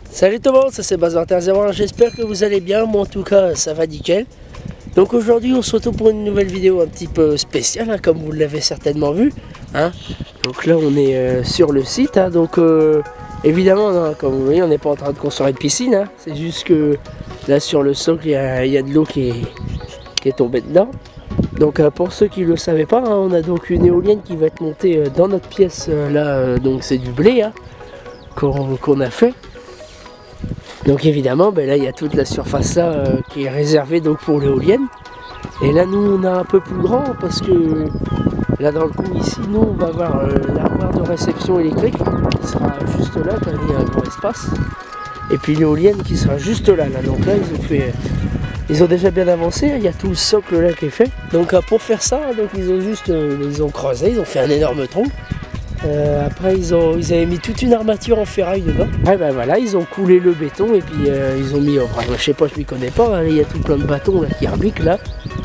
Salut tout le monde, ça c'est Baz2101, j'espère que vous allez bien, moi en tout cas ça va nickel. Donc aujourd'hui on se retrouve pour une nouvelle vidéo un petit peu spéciale, hein, comme vous l'avez certainement vu. Hein. Donc là on est sur le site, hein, donc évidemment non, comme vous voyez on n'est pas en train de construire une piscine, hein, c'est juste que là sur le socle il y a de l'eau qui est tombée dedans. Donc pour ceux qui ne le savaient pas, hein, on a donc une éolienne qui va être montée dans notre pièce, là donc c'est du blé hein, qu'on a fait. Donc évidemment, ben là il y a toute la surface là qui est réservée donc pour l'éolienne. Et là nous on a un peu plus grand parce que là dans le coup ici nous on va avoir l'armoire de réception électrique qui sera juste là, quand il y a un grand espace. Et puis l'éolienne qui sera juste là. Donc là ils ont déjà bien avancé, il y a tout le socle là qui est fait. Donc pour faire ça, donc ils ont creusé, ils ont fait un énorme tronc. Après ils avaient mis toute une armature en ferraille dedans. Ouais, ben voilà, ils ont coulé le béton et puis ils ont mis, je sais pas, je m'y connais pas, hein, il y a tout plein de bâtons là qui rebiquent là.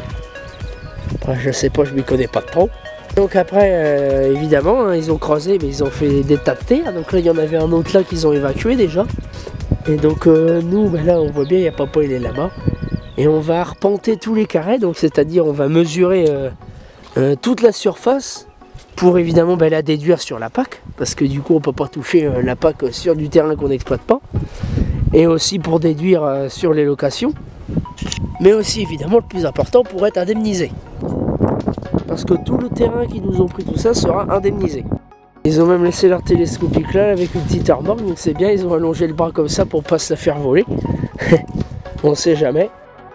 Après, je sais pas, je m'y connais pas trop. Donc après évidemment hein, ils ont creusé, mais ils ont fait des tas de terre. Donc là il y en avait un autre là qu'ils ont évacué déjà. Et donc nous ben là on voit bien, il y a papa, il est là-bas. Et on va arpenter tous les carrés, donc c'est-à-dire on va mesurer toute la surface. Pour évidemment la déduire sur la PAC, parce que du coup on ne peut pas toucher la PAC sur du terrain qu'on n'exploite pas. Et aussi pour déduire sur les locations. Mais aussi évidemment le plus important pour être indemnisé. Parce que tout le terrain qui nous ont pris tout ça sera indemnisé. Ils ont même laissé leur télescopique là avec une petite remorque, donc c'est bien, ils ont allongé le bras comme ça pour pas se la faire voler. On ne sait jamais.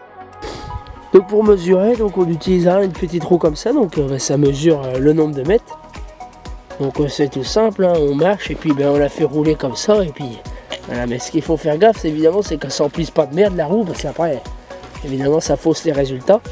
Donc pour mesurer, donc on utilisera une petite roue comme ça, donc ça mesure le nombre de mètres. Donc c'est tout simple, hein, on marche et puis on la fait rouler comme ça et puis voilà. Mais ce qu'il faut faire gaffe, évidemment, c'est qu'elle s'emplisse pas de merde la roue, parce qu'après, évidemment, ça fausse les résultats.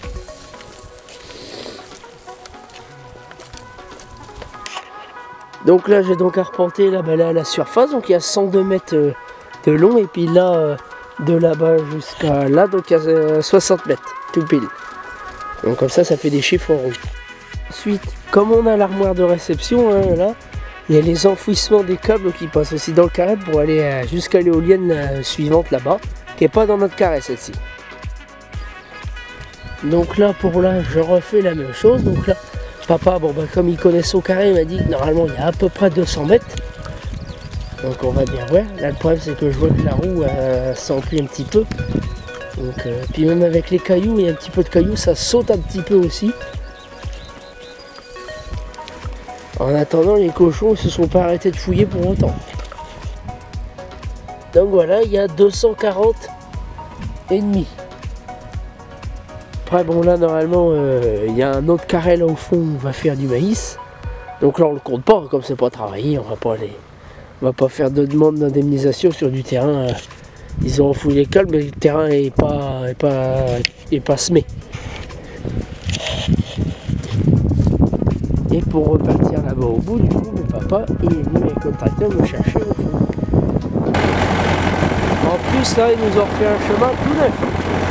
Donc là, j'ai donc arpenté là, là, la surface, donc il y a 102 mètres de long et puis là. De là-bas jusqu'à là, donc il y a 60 mètres, tout pile. Donc comme ça fait des chiffres rouges. Ensuite, comme on a l'armoire de réception, hein, là, il y a les enfouissements des câbles qui passent aussi dans le carré pour aller jusqu'à l'éolienne suivante là-bas, qui n'est pas dans notre carré celle-ci. Donc là, pour là, je refais la même chose. Donc là, papa, comme il connaît son carré, il m'a dit que normalement il y a à peu près 200 mètres. Donc on va bien voir. Là le problème c'est que je vois que la roue s'emplit un petit peu. Donc, puis même avec les cailloux, il y a un petit peu de cailloux, ça saute un petit peu aussi. En attendant, les cochons ne se sont pas arrêtés de fouiller pour autant. Donc voilà, il y a 240 et demi. Après bon là normalement il y a un autre carré là au fond où on va faire du maïs. Donc là on le compte pas, comme c'est pas travaillé, on va pas aller. On va pas faire de demande d'indemnisation sur du terrain. Ils ont fouillé les câbles, mais le terrain est pas semé. Et pour repartir là-bas au bout, du coup, mon papa il est venu avec le tracteur me chercher au fond. En plus, là, ils nous ont fait un chemin tout neuf.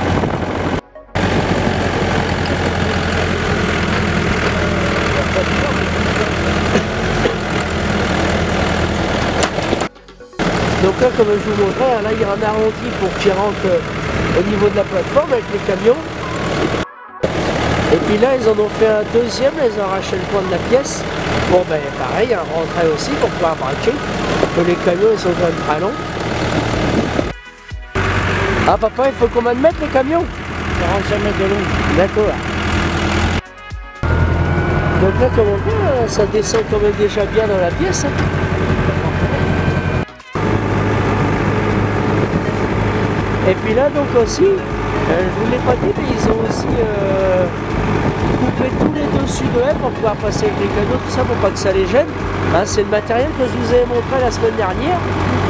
Donc là, comme je vous montrais, là il y a un arrondi pour qu'il rentre au niveau de la plateforme avec les camions. Et puis là, ils en ont fait un deuxième, ils ont arraché le coin de la pièce. Bon pareil, un rentrée aussi pour pouvoir braquer. Que les camions ils sont quand même très longs. Ah papa, il faut combien de mètres les camions? 45 mètres de long. D'accord. Donc là, comme on voit, ça descend quand même déjà bien dans la pièce. Hein. Et puis là donc aussi, je vous l'ai pas dit, mais ils ont aussi coupé tous les dessus de haies pour pouvoir passer avec les camions, tout ça pour pas que ça les gêne. Hein, c'est le matériel que je vous ai montré la semaine dernière.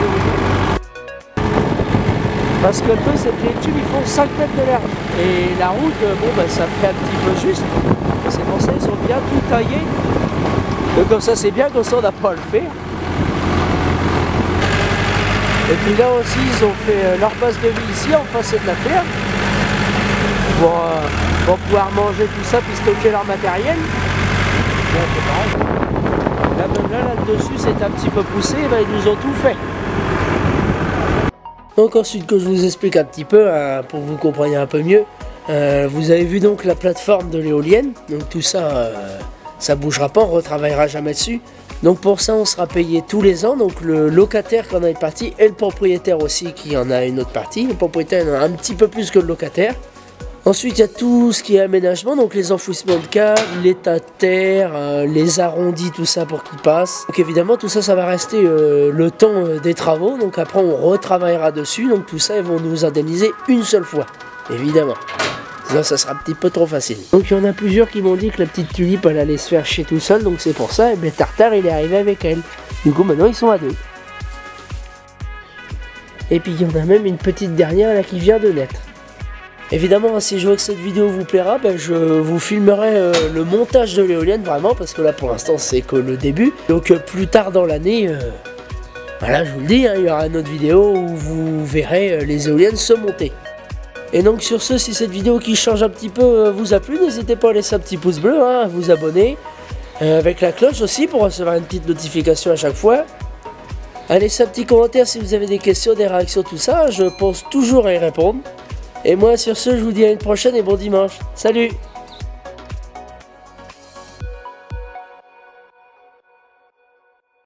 Parce que le truc c'est que les tubes ils font 5 mètres de l'air. Et la route, ça fait un petit peu juste. C'est pour ça qu'ils ont bien tout taillé. Donc comme ça c'est bien, comme ça on n'a pas à le faire. Et puis là aussi ils ont fait leur base de vie ici, en face de la ferme, pour pouvoir manger tout ça puis stocker leur matériel. Là, même là, dessus c'est un petit peu poussé, ils nous ont tout fait. Donc ensuite que je vous explique un petit peu, hein, pour que vous compreniez un peu mieux, vous avez vu donc la plateforme de l'éolienne, donc tout ça, ça bougera pas, on retravaillera jamais dessus. Donc pour ça on sera payé tous les ans, donc le locataire qui en a une partie et le propriétaire aussi qui en a une autre partie. Le propriétaire en a un petit peu plus que le locataire. Ensuite il y a tout ce qui est aménagement, donc les enfouissements de câbles, les tas de terre, les arrondis, tout ça pour qu'ils passent. Donc évidemment tout ça, ça va rester le temps des travaux, donc après on retravaillera dessus, donc tout ça ils vont nous indemniser une seule fois, évidemment. Sinon ça sera un petit peu trop facile. Donc il y en a plusieurs qui m'ont dit que la petite tulipe elle allait se faire chier tout seul, donc c'est pour ça, et bien Tartare il est arrivé avec elle. Du coup maintenant ils sont à deux. Et puis il y en a même une petite dernière là qui vient de naître. Évidemment, si je vois que cette vidéo vous plaira, ben, je vous filmerai le montage de l'éolienne vraiment, parce que là pour l'instant c'est que le début. Donc plus tard dans l'année, voilà, je vous le dis, hein, il y aura une autre vidéo où vous verrez les éoliennes se monter. Et donc sur ce, si cette vidéo qui change un petit peu vous a plu, n'hésitez pas à laisser un petit pouce bleu, hein, à vous abonner, avec la cloche aussi pour recevoir une petite notification à chaque fois. À laisser un petit commentaire si vous avez des questions, des réactions, tout ça, je pense toujours à y répondre. Et moi sur ce, je vous dis à une prochaine et bon dimanche. Salut!